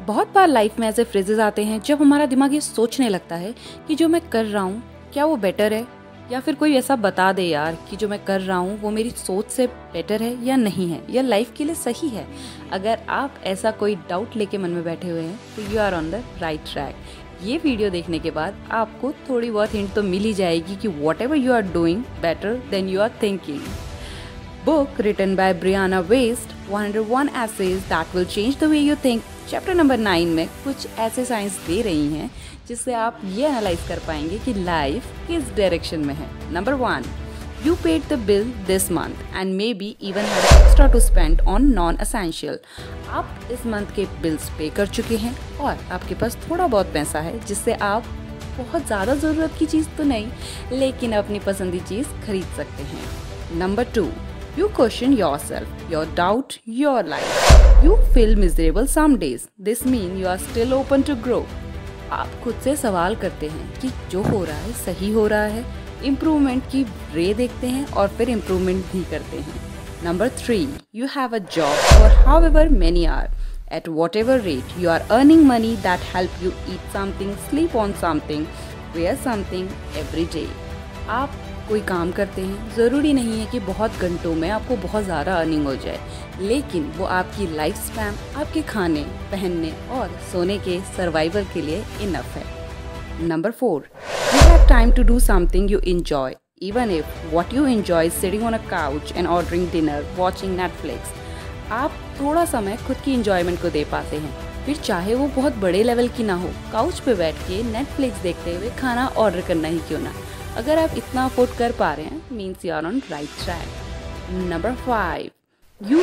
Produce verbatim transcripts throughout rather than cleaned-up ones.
बहुत बार लाइफ में ऐसे फ्रेजेस आते हैं जब हमारा दिमाग ये सोचने लगता है कि जो मैं कर रहा हूँ क्या वो बेटर है, या फिर कोई ऐसा बता दे यार कि जो मैं कर रहा हूँ वो मेरी सोच से बेटर है या नहीं है, या लाइफ के लिए सही है। अगर आप ऐसा कोई डाउट लेके मन में बैठे हुए हैं तो you are on the right track. ये वीडियो देखने के बाद आपको थोड़ी बहुत हिंट तो मिल ही जाएगी कि whatever you are doing better than you are thinking. Book written by Brianna Waste, one hundred one essays that will change the way you think। Chapter number nine में कुछ ऐसे साइंस दे रही हैं जिससे आप ये एनालाइज कर पाएंगे कि लाइफ किस डायरेक्शन में है। Number one, you paid the bill this month and may be even have extra to spend on non essential. आप इस मंथ के बिल्स पे कर चुके हैं और आपके पास थोड़ा बहुत पैसा है जिससे आप बहुत ज़्यादा ज़रूरत की चीज़ तो नहीं लेकिन अपनी पसंदीदा चीज़ खरीद सकते हैं। Number two, you question yourself, your doubt your life, you feel miserable some days, this mean you are still open to grow। आप खुद से सवाल करते हैं कि जो हो रहा है सही हो रहा है, इम्प्रूवमेंट की रे देखते हैं और फिर इम्प्रूवमेंट भी करते हैं। Number three, you have a job or however many are, at whatever rate you are earning money that help you eat something, sleep on something, wear something every day। आप कोई काम करते हैं, ज़रूरी नहीं है कि बहुत घंटों में आपको बहुत ज़्यादा अर्निंग हो जाए, लेकिन वो आपकी लाइफ स्पैन, आपके खाने पहनने और सोने के सर्वाइवल के लिए इनफ है। Number four, you have time to do something you enjoy even if what you enjoy sitting on a couch and ordering dinner watching Netflix. आप थोड़ा समय खुद की इंजॉयमेंट को दे पाते हैं, फिर चाहे वो बहुत बड़े लेवल की ना हो, काउच पे बैठ के नेटफ्लिक्स देखते हुए खाना ऑर्डर करना ही क्यों ना। अगर आप इतना अफोर्ड कर पा रहे हैं means you are on right track. Number five, you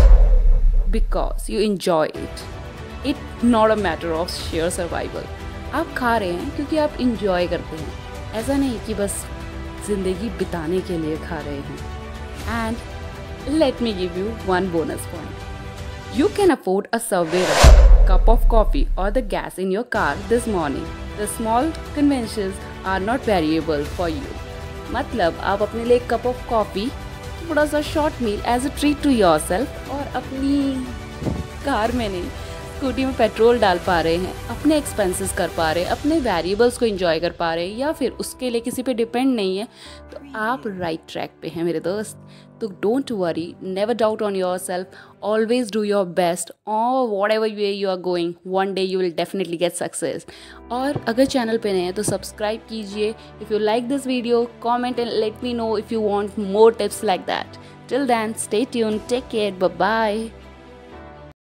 eat because you enjoy it, it not a matter of sheer survival. आप खा रहे हैं क्योंकि आप इंजॉय करते हैं, ऐसा नहीं कि बस जिंदगी बिताने के लिए खा रहे हैं। And let me give you one bonus point, you can afford a subway ride, cup of coffee or the gas in your car this morning। The small conveniences are not variable for you। मतलब आप अपने लिए cup of coffee, थोड़ा सा short meal as a treat to your self और अपनी car में नहीं स्कूटी में पेट्रोल डाल पा रहे हैं, अपने एक्सपेंसेस कर पा रहे हैं, अपने वेरिएबल्स को एंजॉय कर पा रहे हैं, या फिर उसके लिए किसी पे डिपेंड नहीं है, तो आप राइट ट्रैक पे हैं मेरे दोस्त। तो don't worry, never doubt on your self, always do your best और whatever way you are going, one day you will definitely get success. और अगर चैनल पे नए हैं तो सब्सक्राइब कीजिए। If you like this video comment and let me know if you want more tips like that. Till then stay tuned, take care, bye bye.